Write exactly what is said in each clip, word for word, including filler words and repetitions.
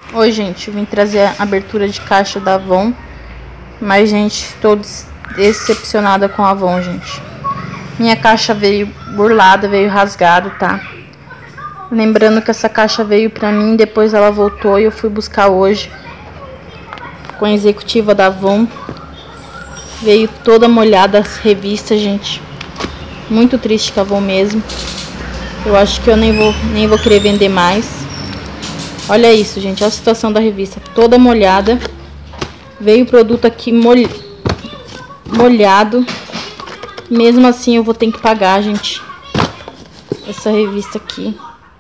Oi, gente, eu vim trazer a abertura de caixa da Avon. Mas, gente, estou decepcionada com a Avon, gente. Minha caixa veio burlada, veio rasgado, tá? Lembrando que essa caixa veio pra mim, depois ela voltou e eu fui buscar hoje com a executiva da Avon. Veio toda molhada as revistas, gente. Muito triste com a Avon mesmo. Eu acho que eu nem vou, nem vou querer vender mais. Olha isso, gente, olha a situação da revista, toda molhada. Veio o produto aqui molh... molhado. Mesmo assim eu vou ter que pagar, gente, essa revista aqui.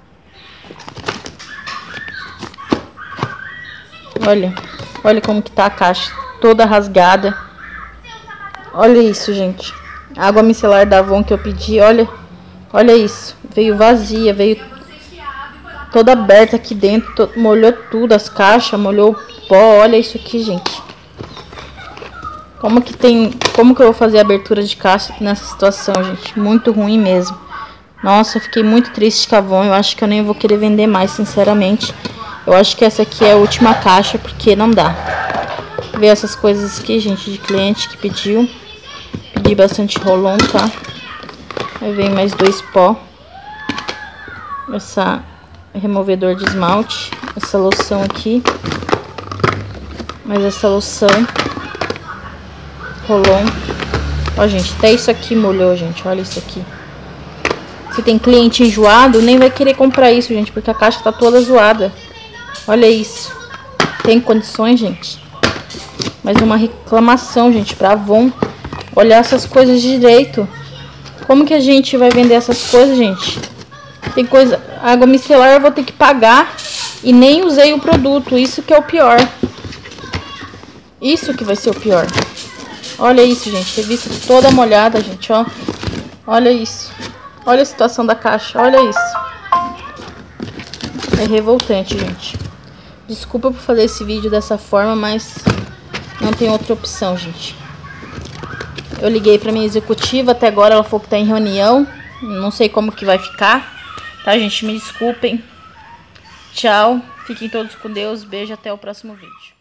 Olha, olha como que tá a caixa, toda rasgada. Olha isso, gente. A água micelar da Avon que eu pedi, olha. Olha isso, veio vazia, veio toda aberta aqui dentro, to, molhou tudo, as caixas, molhou o pó. Olha isso aqui, gente. Como que tem, como que eu vou fazer a abertura de caixa nessa situação, gente? Muito ruim mesmo. Nossa, eu fiquei muito triste com a Avon. Eu acho que eu nem vou querer vender mais, sinceramente. Eu acho que essa aqui é a última caixa, porque não dá. Ver essas coisas aqui, gente, de cliente que pediu. Pedi bastante Rolon, tá? Aí vem mais dois pó. Essa removedor de esmalte, essa loção aqui, mais essa loção Rolon. Ó, gente, até isso aqui molhou, gente, olha isso aqui. Se tem cliente enjoado, nem vai querer comprar isso, gente, porque a caixa tá toda zoada. Olha isso, tem condições, gente? Mais uma reclamação, gente, pra Avon olhar essas coisas direito. Como que a gente vai vender essas coisas, gente? Tem coisa, água micelar eu vou ter que pagar e nem usei o produto. Isso que é o pior. Isso que vai ser o pior. Olha isso, gente. Revista toda molhada, gente, ó. Olha isso. Olha a situação da caixa. Olha isso. É revoltante, gente. Desculpa por fazer esse vídeo dessa forma, mas não tem outra opção, gente. Eu liguei pra minha executiva, até agora ela falou que tá em reunião. Não sei como que vai ficar. Tá, gente? Me desculpem. Tchau. Fiquem todos com Deus. Beijo. Até o próximo vídeo.